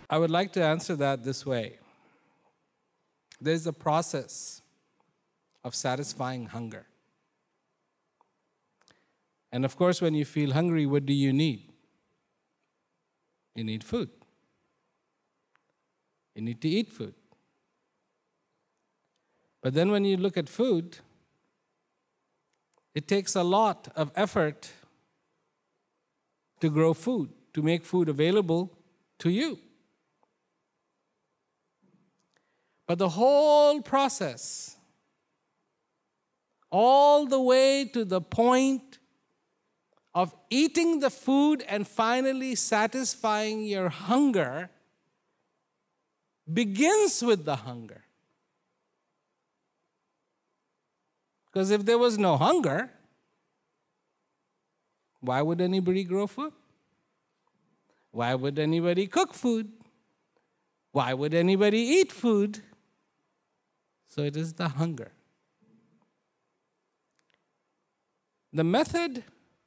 I would like to answer that this way. There's a process of satisfying hunger. And of course, when you feel hungry, what do you need? You need food. You need to eat food. But then when you look at food, it takes a lot of effort to grow food, to make food available to you. But the whole process, all the way to the point of eating the food and finally satisfying your hunger, begins with the hunger. Because if there was no hunger, why would anybody grow food? Why would anybody cook food? Why would anybody eat food? So it is the hunger. The method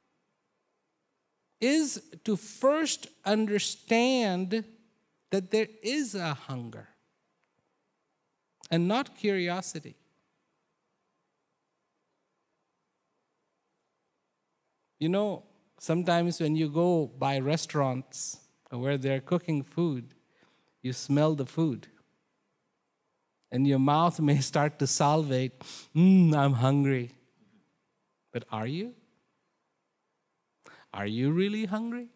is to first understand that there is a hunger and not curiosity. You know, sometimes when you go by restaurants where they're cooking food, you smell the food. And your mouth may start to salivate, I'm hungry. But are you? Are you really hungry?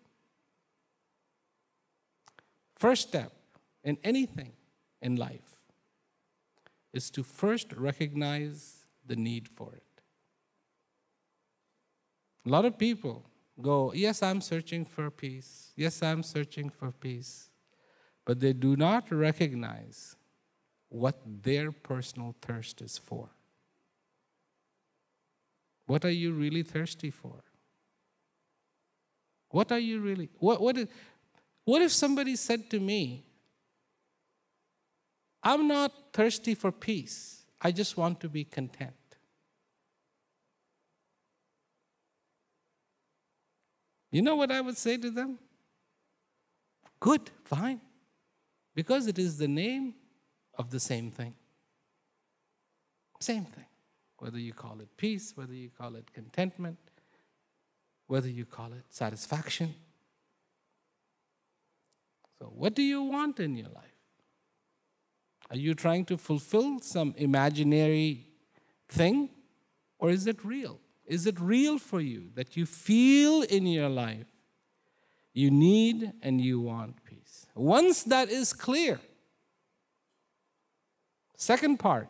First step in anything in life is to first recognize the need for it. A lot of people go, yes, I'm searching for peace. Yes, I'm searching for peace. But they do not recognize what their personal thirst is for. What are you really thirsty for? What are you really, what if somebody said to me, I'm not thirsty for peace, I just want to be content. You know what I would say to them? Good, fine. Because it is the name of the same thing. Same thing. Whether you call it peace, whether you call it contentment, whether you call it satisfaction. So what do you want in your life? Are you trying to fulfill some imaginary thing? Or is it real? Is it real for you that you feel in your life you need and you want peace? Once that is clear, second part,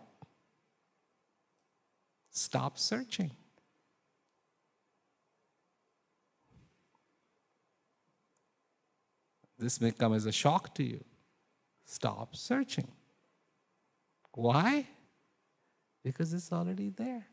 stop searching. This may come as a shock to you. Stop searching. Why? Because it's already there.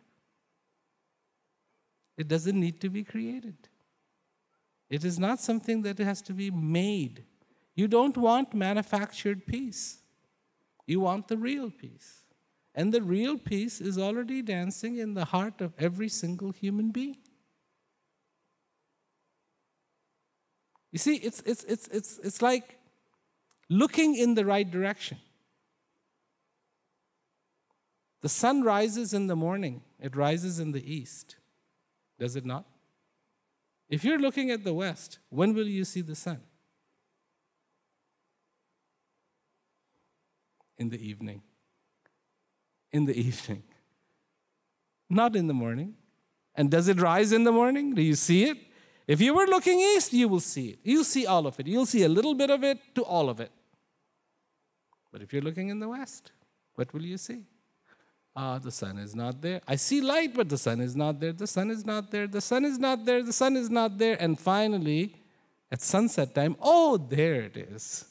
It doesn't need to be created. It is not something that has to be made. You don't want manufactured peace. You want the real peace. And the real peace is already dancing in the heart of every single human being. You see, it's like looking in the right direction. The sun rises in the morning. It rises in the east. Does it not? If you're looking at the west, when will you see the sun? In the evening. In the evening. Not in the morning. And does it rise in the morning? Do you see it? If you were looking east, you will see it. You'll see all of it. You'll see a little bit of it to all of it. But if you're looking in the west, what will you see? The sun is not there. I see light, but the sun is not there. The sun is not there. The sun is not there. The sun is not there. And finally, at sunset time, oh, there it is.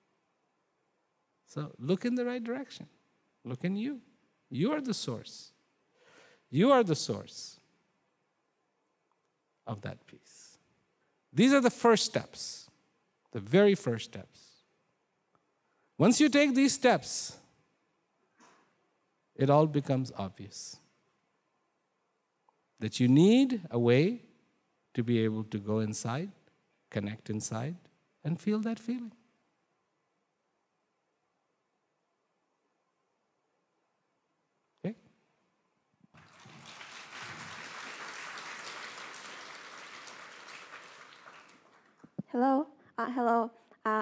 So look in the right direction. Look in you. You are the source. You are the source of that peace. These are the first steps, the very first steps. Once you take these steps, it all becomes obvious that you need a way to be able to go inside, connect inside, and feel that feeling.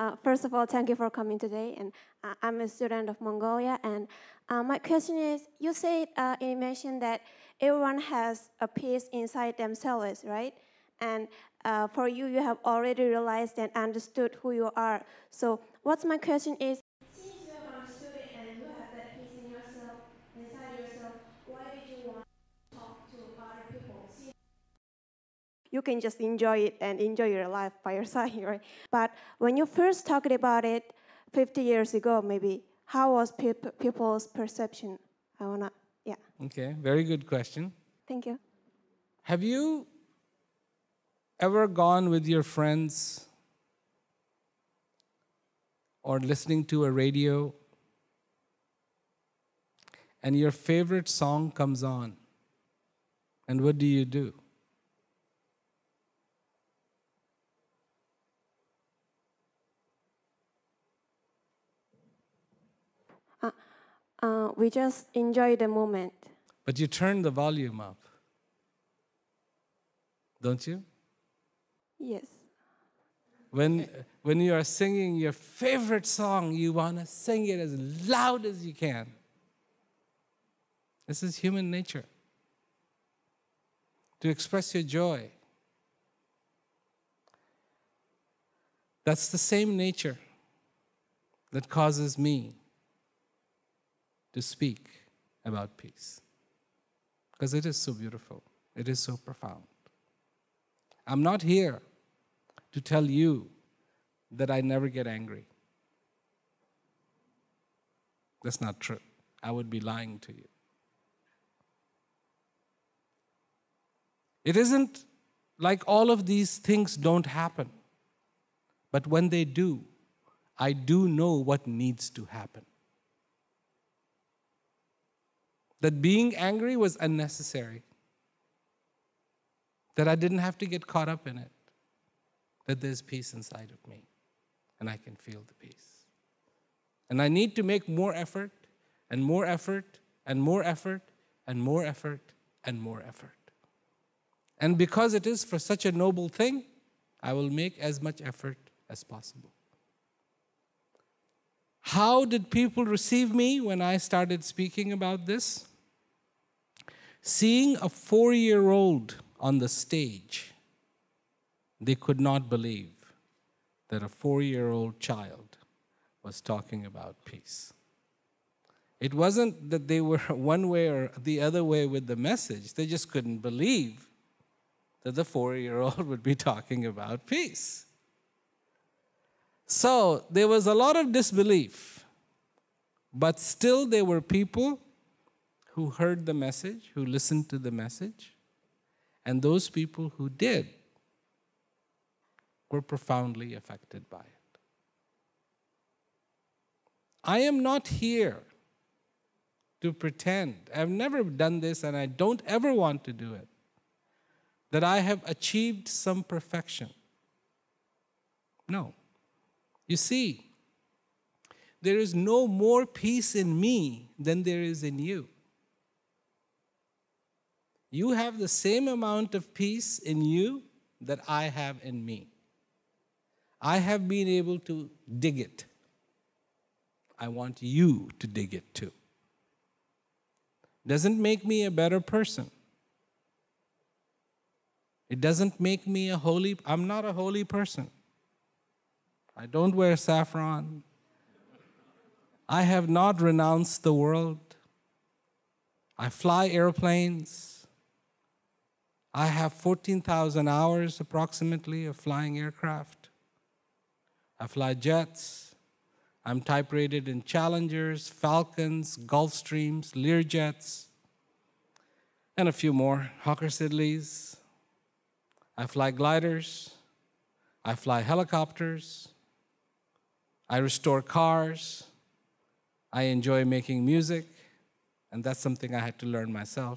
First of all, thank you for coming today. And I'm a student of Mongolia. And my question is, you said, you mentioned that everyone has a peace inside themselves, right? And for you, you have already realized and understood who you are. So what's my question is, since you have understood it and you have that peace in yourself, inside yourself, why did you want to talk to other people? You can just enjoy it and enjoy your life by your side, right? But when you first talked about it 50 years ago, maybe, how was people's perception? Yeah. Okay, very good question. Thank you. Have you ever gone with your friends or listening to a radio and your favorite song comes on? And what do? We just enjoy the moment. But you turn the volume up, don't you? Yes. When you are singing your favorite song, you want to sing it as loud as you can. This is human nature. To express your joy. That's the same nature that causes me to speak about peace. Because it is so beautiful. It is so profound. I'm not here to tell you that I never get angry. That's not true. I would be lying to you. It isn't like all of these things don't happen. But when they do, I do know what needs to happen. That being angry was unnecessary. That I didn't have to get caught up in it. That there's peace inside of me. And I can feel the peace. And I need to make more effort, and more effort, and more effort, and more effort, and more effort. And because it is for such a noble thing, I will make as much effort as possible. How did people receive me when I started speaking about this? Seeing a 4-year-old on the stage, they could not believe that a 4-year-old child was talking about peace. It wasn't that they were one way or the other way with the message. They just couldn't believe that the 4-year-old would be talking about peace. So there was a lot of disbelief, but still there were people who heard the message, who listened to the message, and those people who did were profoundly affected by it. I am not here to pretend. I've never done this, and I don't ever want to do it, that I have achieved some perfection. No. You see, there is no more peace in me than there is in you. You have the same amount of peace in you that I have in me. I have been able to dig it. I want you to dig it too. Doesn't make me a better person. It doesn't make me I'm not a holy person. I don't wear saffron. I have not renounced the world. I fly airplanes. I have 14,000 hours approximately of flying aircraft. I fly jets. I'm type rated in Challengers, Falcons, Gulfstreams, Learjets, and a few more, Hawker Sidleys. I fly gliders. I fly helicopters. I restore cars. I enjoy making music, and that's something I had to learn myself.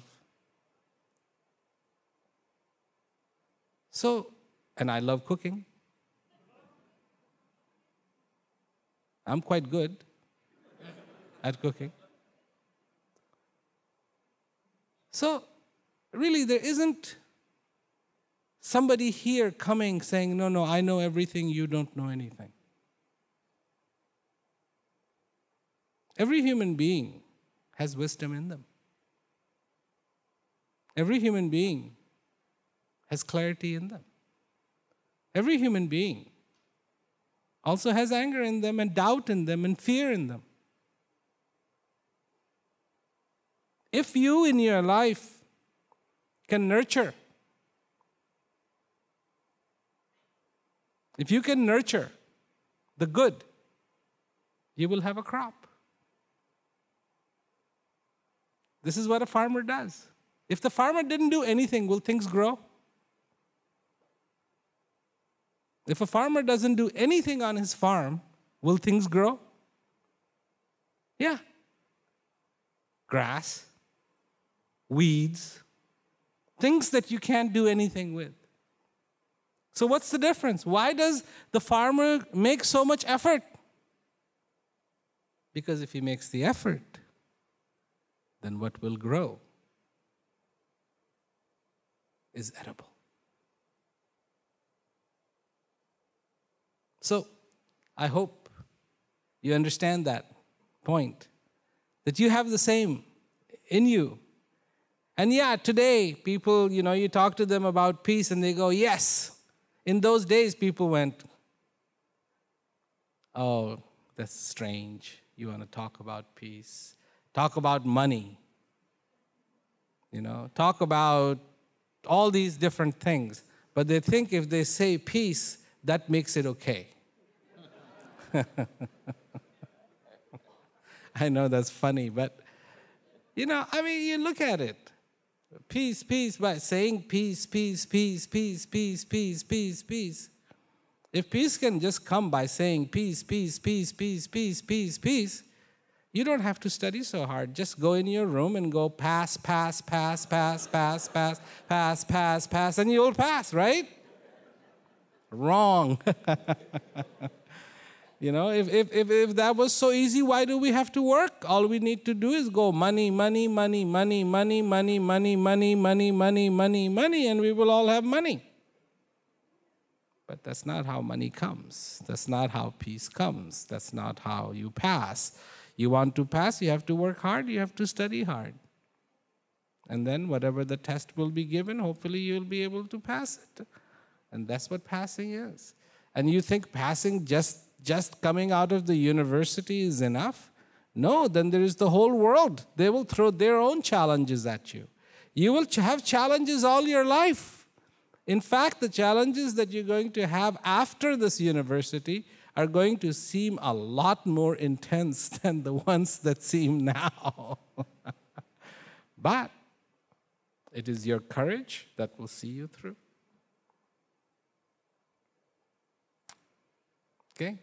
So, and I love cooking. I'm quite good at cooking. So, really, there isn't somebody here coming saying, no, I know everything, you don't know anything. Every human being has wisdom in them. Every human being has clarity in them. Every human being also has anger in them and doubt in them and fear in them. If you in your life can nurture, if you can nurture the good, you will have a crop. This is what a farmer does. If the farmer didn't do anything, will things grow? If a farmer doesn't do anything on his farm, will things grow? Yeah. Grass, weeds, things that you can't do anything with. So what's the difference? Why does the farmer make so much effort? Because if he makes the effort, then what will grow is edible. So I hope you understand that point, that you have the same in you. And yeah, today people, you talk to them about peace and they go, yes. In those days, people went, oh, that's strange. You want to talk about peace. Talk about money. Talk about all these different things. But they think if they say peace, that makes it okay. I know that's funny, but, you look at it. Peace, peace, by saying peace, peace, peace, peace, peace, peace, peace, peace. If peace can just come by saying peace, peace, peace, peace, peace, peace, peace, you don't have to study so hard. Just go in your room and go pass, pass, pass, pass, pass, pass, pass, pass, pass, and you'll pass, right? Wrong. If that was so easy, why do we have to work? All we need to do is go money, money, money, money, money, money, money, money, money, money, money, money, and we will all have money. But that's not how money comes. That's not how peace comes. That's not how you pass. You want to pass, you have to work hard, you have to study hard. And then whatever the test will be given, hopefully you'll be able to pass it. And that's what passing is. And you think passing just coming out of the university is enough? No, then there is the whole world. They will throw their own challenges at you. You will have challenges all your life. In fact, the challenges that you're going to have after this university are going to seem a lot more intense than the ones that seem now. But it is your courage that will see you through. Okay?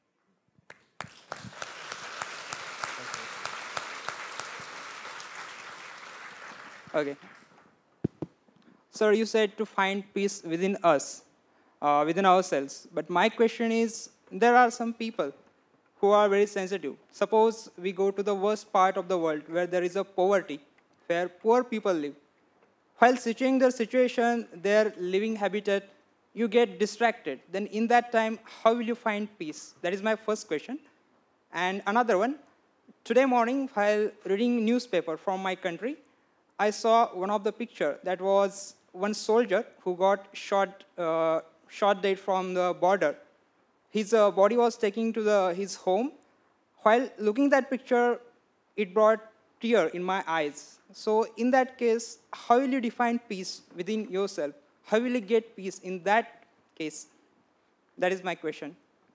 Okay. Sir, you said to find peace within us, within ourselves. But my question is, there are some people who are very sensitive. Suppose we go to the worst part of the world where there is a poverty, where poor people live. While seeing their situation, their living habitat, you get distracted. Then in that time, how will you find peace? That is my first question. And another one, today morning, while reading newspaper from my country, I saw one of the picture that was one soldier who got shot dead from the border. His body was taken to his home. While looking at that picture, it brought tear in my eyes. So in that case, how will you define peace within yourself? How will you get peace in that case? That is my question.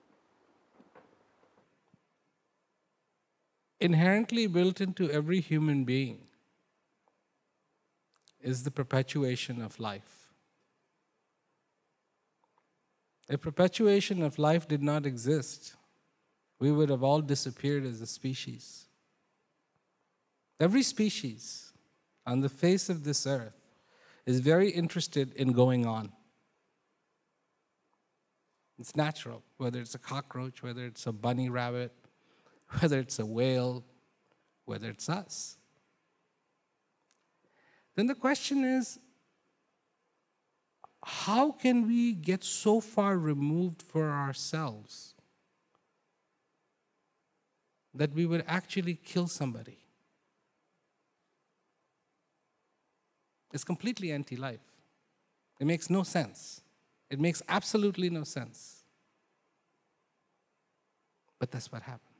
Inherently built into every human being is the perpetuation of life. If perpetuation of life did not exist, we would have all disappeared as a species. Every species on the face of this earth is very interested in going on. It's natural, whether it's a cockroach, whether it's a bunny rabbit, whether it's a whale, whether it's us. Then the question is, how can we get so far removed for ourselves that we would actually kill somebody. It's completely anti-life. It makes no sense. It makes absolutely no sense. But that's what happens.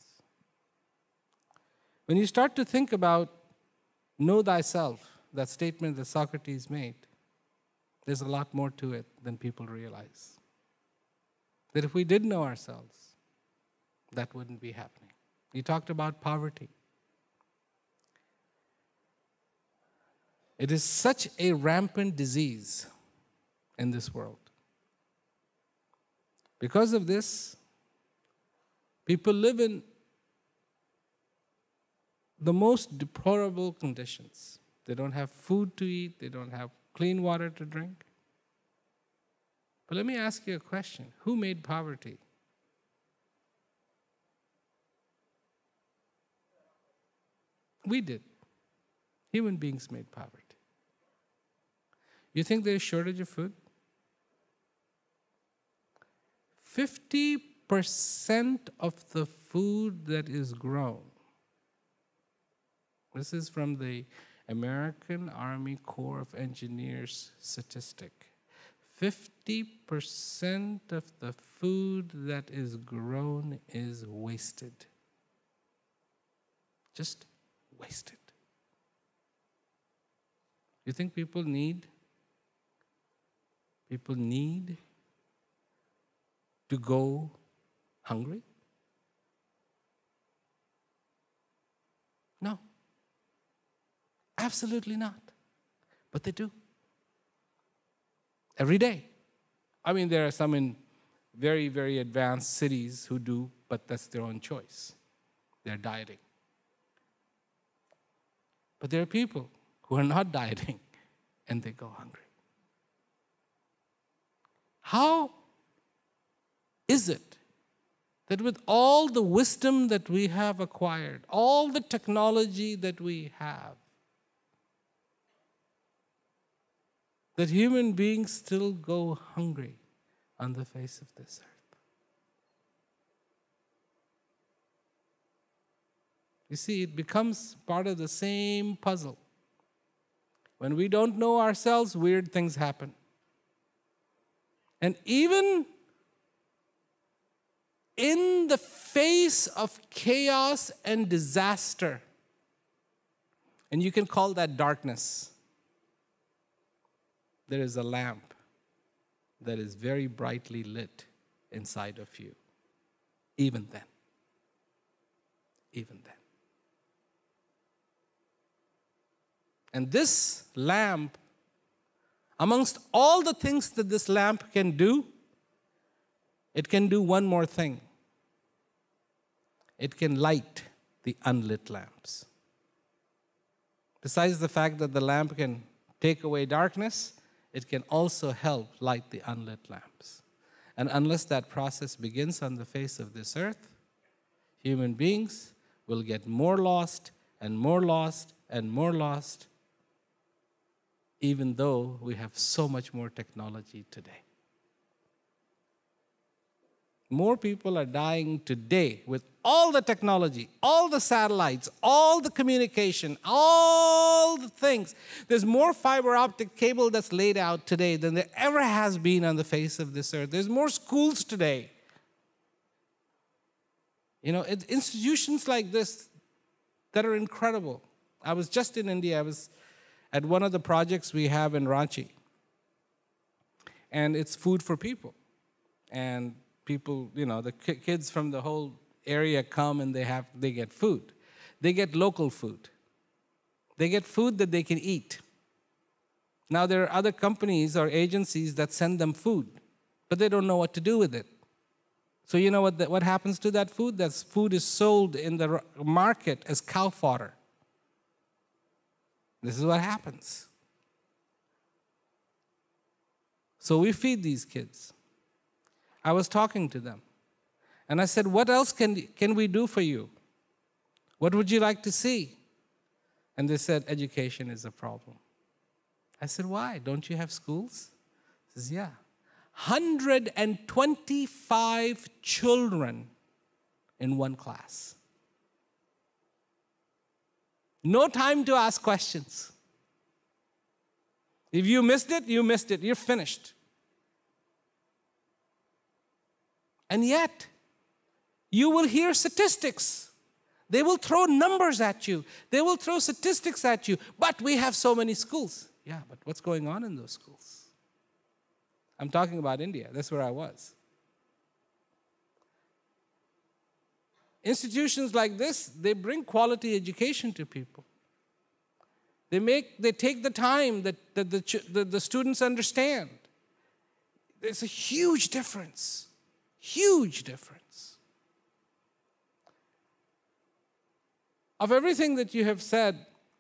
When you start to think about know thyself, that statement that Socrates made, there's a lot more to it than people realize. That if we did know ourselves, that wouldn't be happening. You talked about poverty. It is such a rampant disease in this world. Because of this, people live in the most deplorable conditions. They don't have food to eat, they don't have clean water to drink. But let me ask you a question. Who made poverty? We did. Human beings made poverty. You think there's a shortage of food? 50% of the food that is grown, this is from the American Army Corps of Engineers statistic, 50% of the food that is grown is wasted. Just wasted. You think people need to go hungry? No. Absolutely not. But they do. Every day. I mean, there are some in very, very advanced cities who do, but that's their own choice. They're dieting. But there are people who are not dieting and they go hungry. How is it that with all the wisdom that we have acquired, all the technology that we have, that human beings still go hungry on the face of this earth? You see, it becomes part of the same puzzle. When we don't know ourselves, weird things happen. And even in the face of chaos and disaster, and you can call that darkness, there is a lamp that is very brightly lit inside of you. Even then. Even then. And this lamp, amongst all the things that this lamp can do, it can do one more thing. It can light the unlit lamps. Besides the fact that the lamp can take away darkness, it can also help light the unlit lamps. And unless that process begins on the face of this earth, human beings will get more lost and more lost and more lost, even though we have so much more technology today. More people are dying today with all the technology, all the satellites, all the communication, all the things. There's more fiber optic cable that's laid out today than there ever has been on the face of this earth. There's more schools today. You know, institutions like this that are incredible. I was just in India. I was at one of the projects we have in Ranchi. And it's food for people. And people, you know, the kids from the whole area come and they get food. They get local food. They get food that they can eat. Now there are other companies or agencies that send them food, but they don't know what to do with it. So you know what happens to that food? That food is sold in the market as cow fodder. This is what happens. So we feed these kids. I was talking to them. And I said, what else can we do for you? What would you like to see? And they said, education is a problem. I said, why? Don't you have schools? He says, yeah. 125 children in one class. No time to ask questions. If you missed it, you missed it. You're finished. And yet, you will hear statistics. They will throw numbers at you. They will throw statistics at you. But we have so many schools. Yeah, but what's going on in those schools? I'm talking about India. That's where I was. Institutions like this, they bring quality education to people. They take the time that the students understand. There's a huge difference. Huge difference. Of everything that you have said,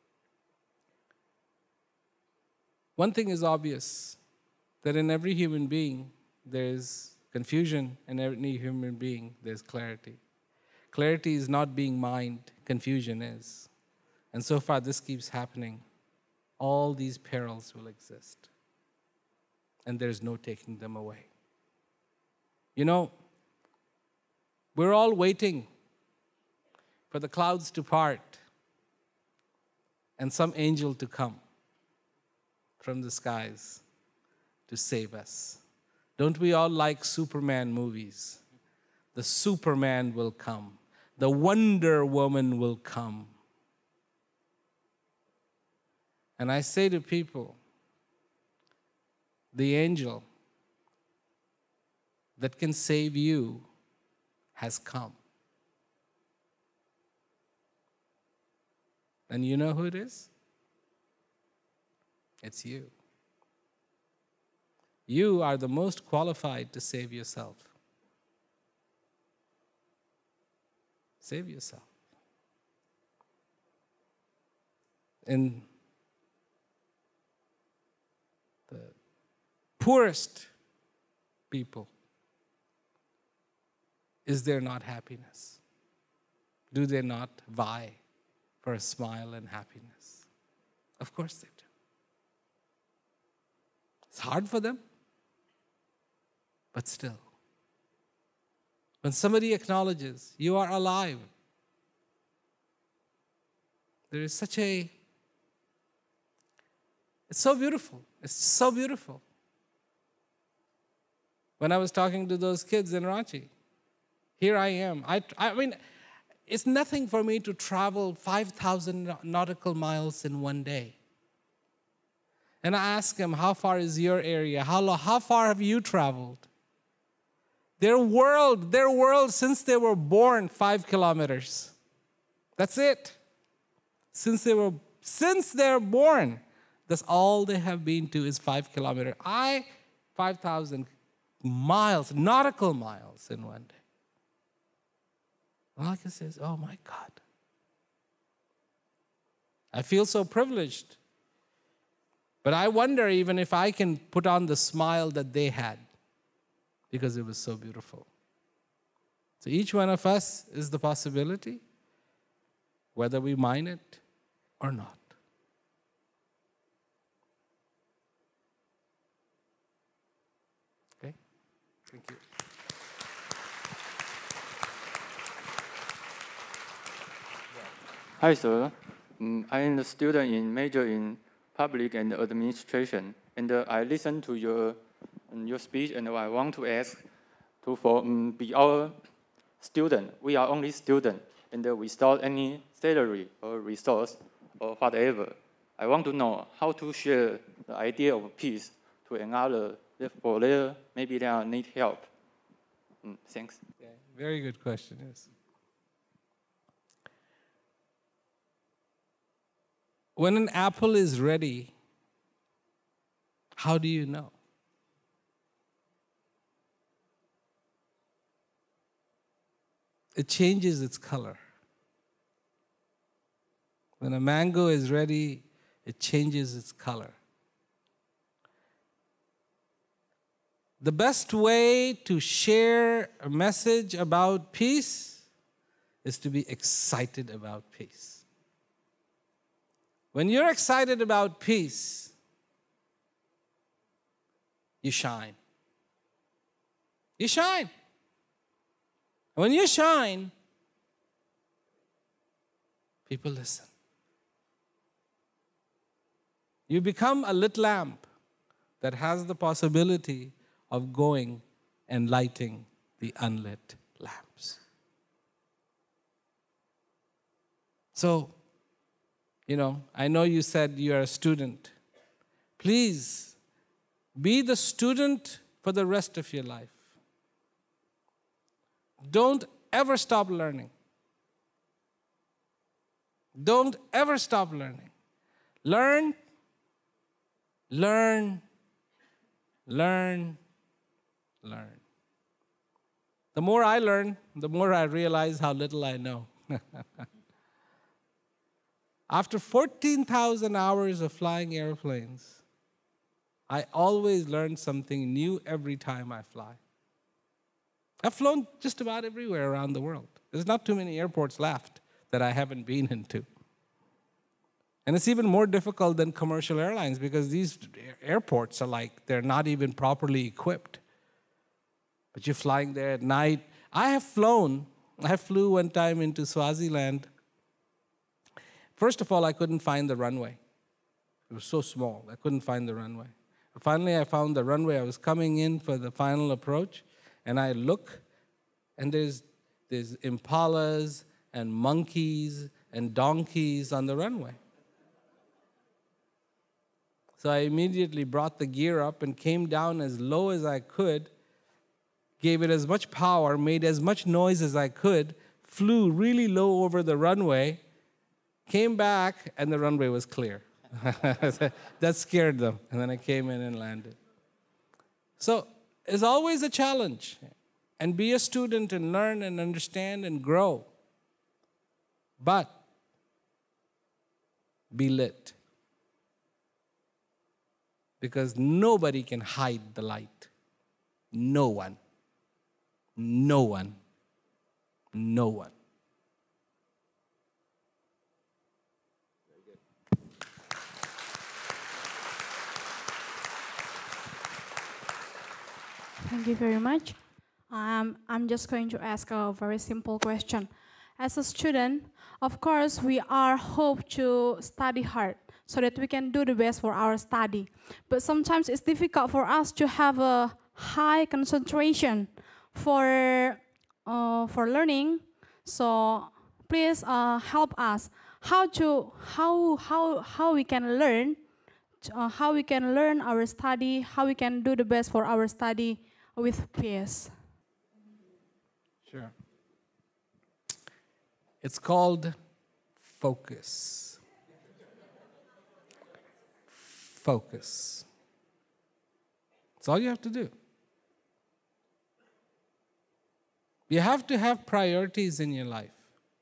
one thing is obvious, that in every human being there is confusion, and in every human being there's clarity. Clarity is not being mind, confusion is. And so far this keeps happening. All these perils will exist. And there's no taking them away. You know, we're all waiting for the clouds to part and some angel to come from the skies to save us. Don't we all like Superman movies? The Superman will come. The Wonder Woman will come. And I say to people, the angel that can save you has come. And you know who it is? It's you. You are the most qualified to save yourself. Save yourself. In the poorest people, is there not happiness? Do they not vie for a smile and happiness? Of course they do. It's hard for them, but still. When somebody acknowledges you are alive, there is such a, it's so beautiful. It's so beautiful. When I was talking to those kids in Ranchi, here I am. I mean, it's nothing for me to travel 5,000 nautical miles in one day. And I ask them, how far is your area? How far have you traveled? Their world since they were born, 5 kilometers. That's it. Since they're born, that's all they have been to is 5 kilometers. 5,000 miles, nautical miles in one day. All I can say is, oh my God. I feel so privileged. But I wonder even if I can put on the smile that they had, because it was so beautiful. So each one of us is the possibility, whether we mind it or not. Okay? Thank you. Hi, sir. I am a student in major in public and administration, and I listened to your speech, and I want to ask for be our student. We are only student, and without any salary or resource or whatever. I want to know how to share the idea of peace to another for maybe they need help. Thanks. Yeah, very good question. Yes. When an apple is ready, how do you know? It changes its color. When a mango is ready, it changes its color. The best way to share a message about peace is to be excited about peace. When you're excited about peace, you shine. You shine. When you shine, people listen. You become a lit lamp that has the possibility of going and lighting the unlit lamps. So, I know you said you are a student. Please be the student for the rest of your life. Don't ever stop learning. Don't ever stop learning. Learn, learn, learn, learn. The more I learn, the more I realize how little I know. After 14,000 hours of flying airplanes, I always learn something new every time I fly. I've flown just about everywhere around the world. There's not too many airports left that I haven't been into. And it's even more difficult than commercial airlines because these airports are they're not even properly equipped. But you're flying there at night. I flew one time into Swaziland. First of all, I couldn't find the runway. It was so small, I couldn't find the runway. Finally, I found the runway. I was coming in for the final approach, and I look, and there's impalas and monkeys and donkeys on the runway. So I immediately brought the gear up and came down as low as I could, gave it as much power, made as much noise as I could, flew really low over the runway, came back, and the runway was clear. That scared them. And then I came in and landed. So it's always a challenge. And be a student and learn and understand and grow. But be lit. Because nobody can hide the light. No one. No one. No one. Thank you very much. I'm just going to ask a very simple question. As a student, of course, we are hope to study hard so that we can do the best for our study. But sometimes it's difficult for us to have a high concentration for learning. So please help us how we can learn, how we can learn our study, how we can do the best for our study with peers. Sure. It's called focus. Focus. That's all you have to do. You have to have priorities in your life.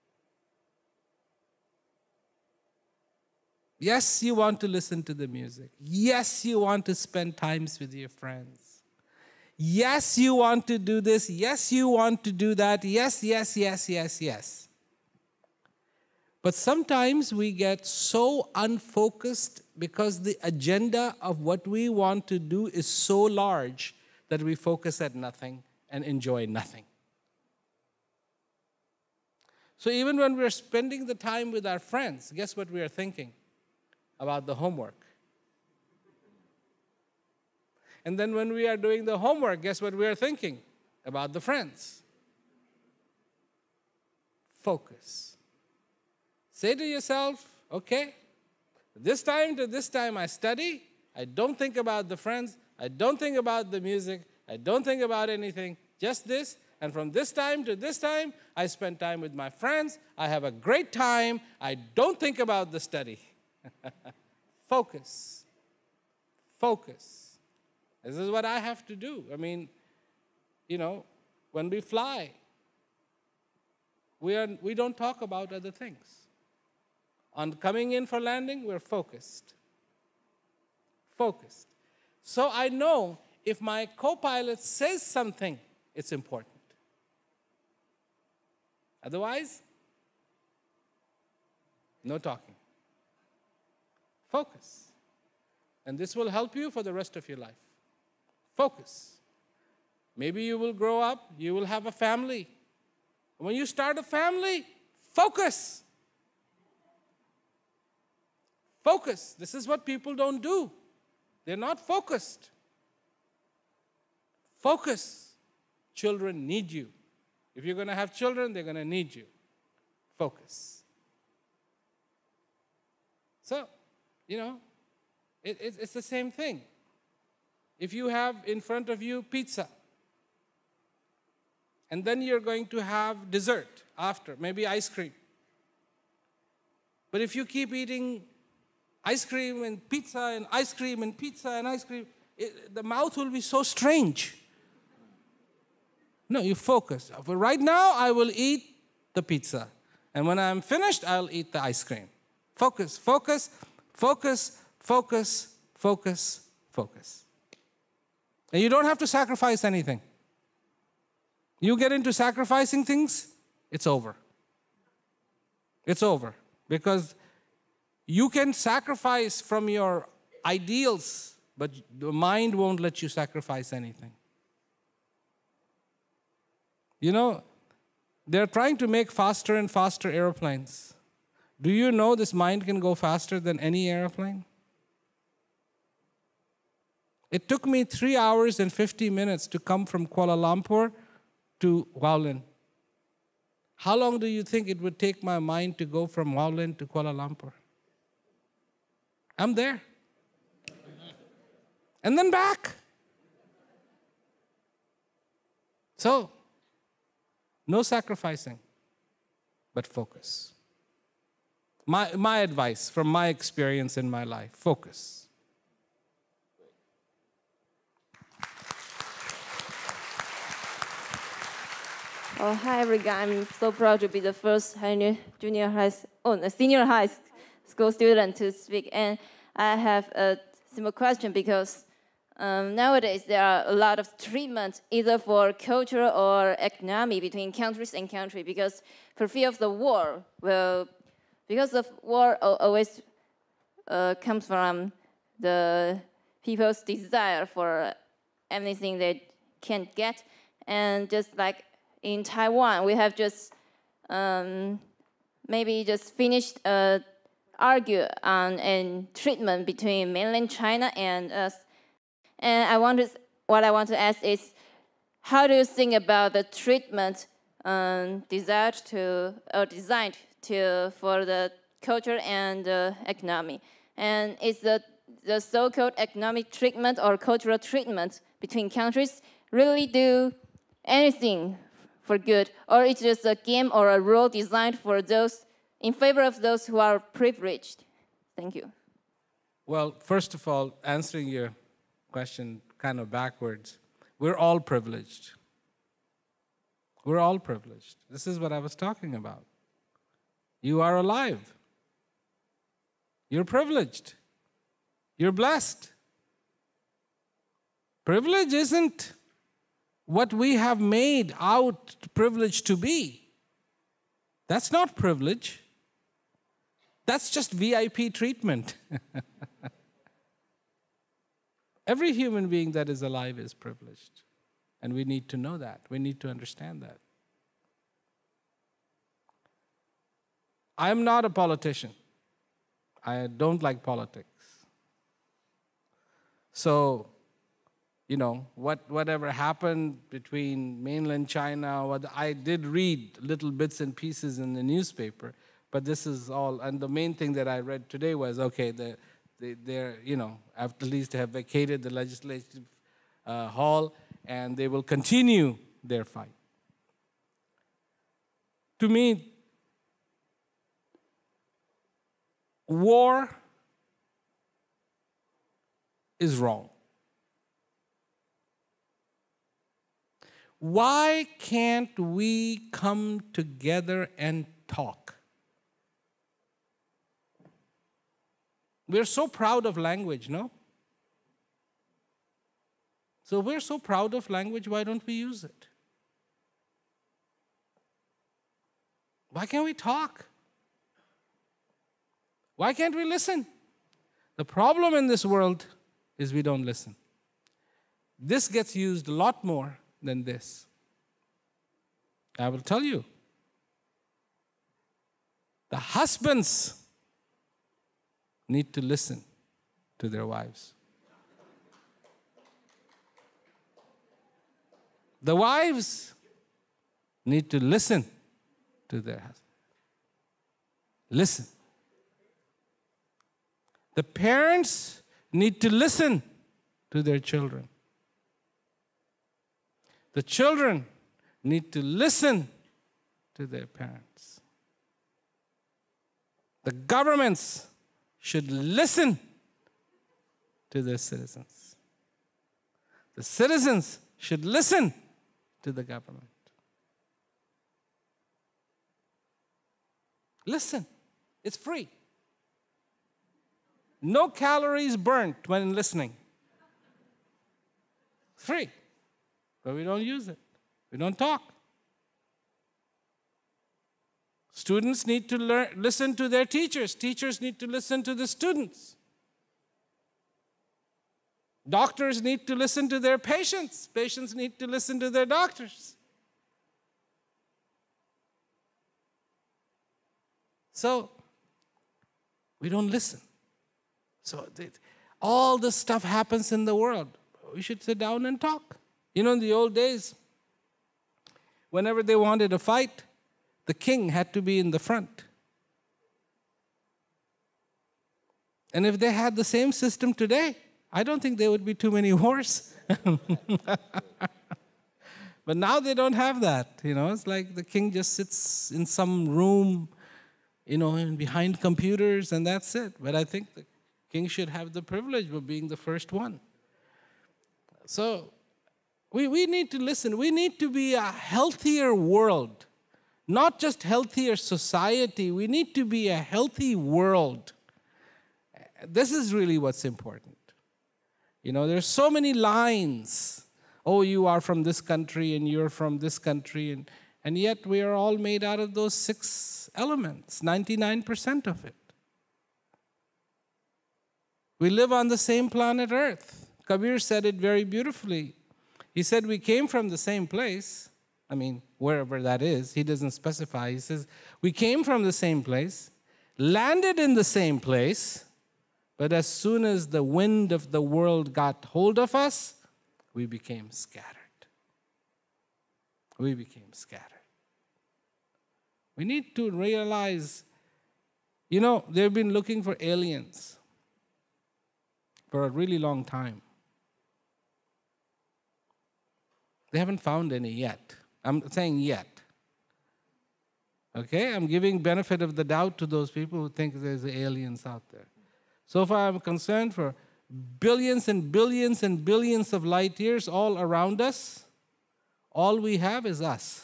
Yes, you want to listen to the music. Yes, you want to spend times with your friends. Yes, you want to do this. Yes, you want to do that. Yes, yes, yes, yes, yes. But sometimes we get so unfocused because the agenda of what we want to do is so large that we focus at nothing and enjoy nothing. So even when we're spending the time with our friends, guess what we are thinking? About the homework. And then when we are doing the homework, guess what we are thinking? About the friends. Focus. Say to yourself, okay, this time to this time I study. I don't think about the friends. I don't think about the music. I don't think about anything. Just this. And from this time to this time, I spend time with my friends. I have a great time. I don't think about the study. Focus. Focus. This is what I have to do. I mean, when we fly, we don't talk about other things. On coming in for landing, we're focused. Focused. So I know if my co-pilot says something, it's important. Otherwise, no talking. Focus. And this will help you for the rest of your life. Focus. Maybe you will grow up, you will have a family. When you start a family, focus. Focus. This is what people don't do. They're not focused. Focus. Children need you. If you're going to have children, they're going to need you. Focus. So, it's the same thing. If you have in front of you pizza, and then you're going to have dessert after, maybe ice cream. But if you keep eating ice cream and pizza and ice cream and pizza and ice cream, the mouth will be so strange. No, you focus. For right now, I will eat the pizza. And when I'm finished, I'll eat the ice cream. Focus, focus, focus, focus, focus, focus. And you don't have to sacrifice anything. You get into sacrificing things, it's over. It's over. Because you can sacrifice from your ideals, but the mind won't let you sacrifice anything. They're trying to make faster and faster airplanes. Do you know this mind can go faster than any airplane? It took me 3 hours and 50 minutes to come from Kuala Lumpur to Hualien. How long do you think it would take my mind to go from Hualien to Kuala Lumpur? I'm there. And then back. So, no sacrificing, but focus. My advice from my experience in my life, focus. Oh, hi, everyone. I'm so proud to be the first senior high school student to speak. And I have a simple question because nowadays there are a lot of treatments either for culture or economy between countries and countries because for fear of the war. Well, because of war always comes from the people's desire for anything they can't get. And just like in Taiwan, we have just maybe just finished argue on a treatment between mainland China and us. And what I want to ask is, how do you think about the treatment designed for the culture and economy? And is the so-called economic treatment or cultural treatment between countries really do anything for good, or it's just a game or a rule designed for those in favor of those who are privileged? Thank you. Well, first of all, answering your question kind of backwards, we're all privileged. We're all privileged. This is what I was talking about. You are alive. You're privileged. You're blessed. Privilege isn't what we have made out privilege to be. That's not privilege. That's just VIP treatment. Every human being that is alive is privileged. And we need to know that. We need to understand that. I'm not a politician. I don't like politics. So, whatever happened between mainland China, I did read little bits and pieces in the newspaper, but this is all, and the main thing that I read today was, okay, they're, at least have vacated the legislative hall, and they will continue their fight. To me, war is wrong. Why can't we come together and talk? We're so proud of language, no? So we're so proud of language, why don't we use it? Why can't we talk? Why can't we listen? The problem in this world is we don't listen. This gets used a lot more than this. I will tell you. The husbands, need to listen to their wives. The wives need to listen to their husband. Listen. The parents need to listen to their children. The children need to listen to their parents. The governments should listen to their citizens. The citizens should listen to the government. Listen. It's free. No calories burnt when listening. Free. But we don't use it. We don't talk. Students need to listen to their teachers. Teachers need to listen to the students. Doctors need to listen to their patients. Patients need to listen to their doctors. So, we don't listen. So, all this stuff happens in the world. We should sit down and talk. You know, in the old days, whenever they wanted a fight, the king had to be in the front. And if they had the same system today, I don't think there would be too many wars. But now they don't have that. You know, it's like the king just sits in some room, you know, and behind computers, and that's it. But I think the king should have the privilege of being the first one. So we need to listen. We need to be a healthier world, not just healthier society. We need to be a healthy world. This is really what's important. You know, there's so many lines. Oh, you are from this country and you're from this country. And yet we are all made out of those 6 elements, 99% of it. We live on the same planet Earth. Kabir said it very beautifully. He said we came from the same place. I mean, wherever that is. He doesn't specify. He says we came from the same place, landed in the same place, but as soon as the wind of the world got hold of us, we became scattered. We became scattered. We need to realize, you know, they've been looking for aliens for a really long time. They haven't found any yet. I'm saying yet. Okay? I'm giving benefit of the doubt to those people who think there's aliens out there. So far, I'm concerned for billions and billions and billions of light years all around us. All we have is us.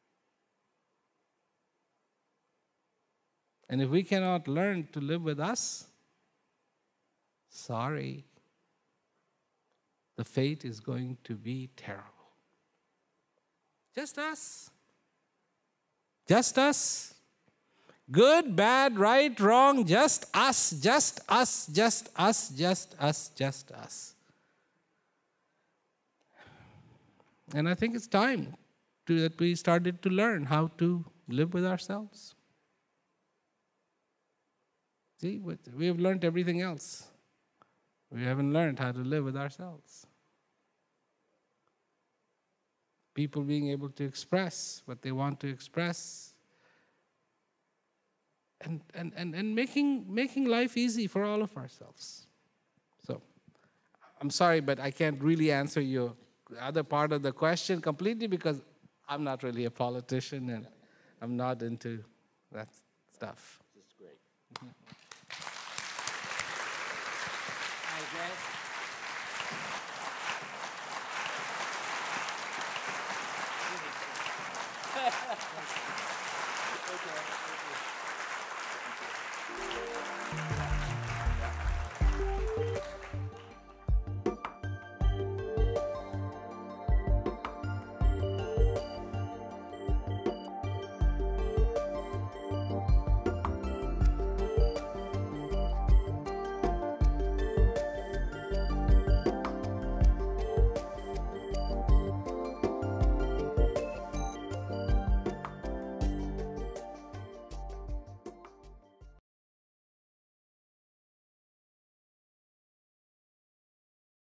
And if we cannot learn to live with us, sorry, the fate is going to be terrible. Just us. Just us. Good, bad, right, wrong, just us, just us, just us, just us, just us. And I think it's time that we started to learn how to live with ourselves. See, we have learned everything else. We haven't learned how to live with ourselves. People being able to express what they want to express. And making life easy for all of ourselves. So, I'm sorry, but I can't really answer your other part of the question completely because I'm not really a politician and I'm not into that stuff. This is great. Okay.